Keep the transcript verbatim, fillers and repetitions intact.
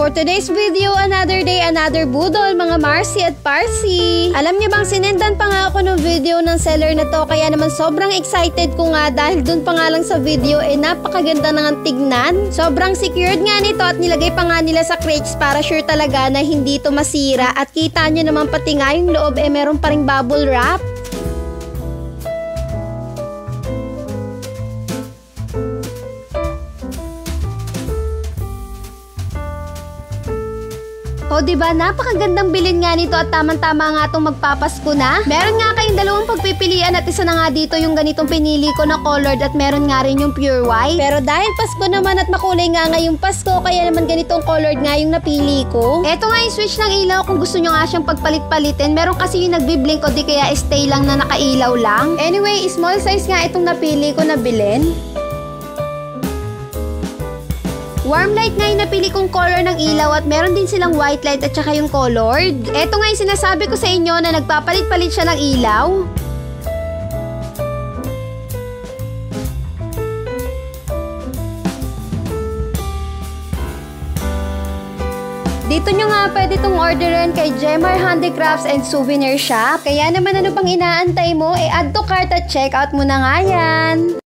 For today's video, another day, another budol, mga Marcy at Parsi. Alam niyo bang sinendan pa nga ako ng video ng seller na to, kaya naman sobrang excited ko nga dahil dun pa nga lang sa video eh napakaganda na nga tignan. Sobrang secured nga nito at nilagay pa nga nila sa crates para sure talaga na hindi to masira, at kita nyo naman pati nga yung loob eh meron pa ring bubble wrap. O diba, napakagandang bilin nga nito at tamang-tama nga itong magpapasko na. Meron nga kayong dalawang pagpipilian at isa na nga dito yung ganitong pinili ko na colored at meron nga rin yung pure white. Pero dahil Pasko naman at makulay nga ngayong Pasko, kaya naman ganitong colored nga yung napili ko. Eto nga yung switch ng ilaw kung gusto nyo nga siyang pagpalit-palitin. Meron kasi yung nagbiblink o di kaya stay lang na nakailaw lang. Anyway, small size nga itong napili ko na bilin. Warm light nga yung napili kong color ng ilaw at meron din silang white light at saka yung colored. Eto nga yung sinasabi ko sa inyo na nagpapalit-palit siya ng ilaw. Dito nyo nga pwede itong orderin kay Jemar Handicrafts and Souvenir Shop. Kaya naman ano pang inaantay mo, e add to cart at check out mo na nga yan.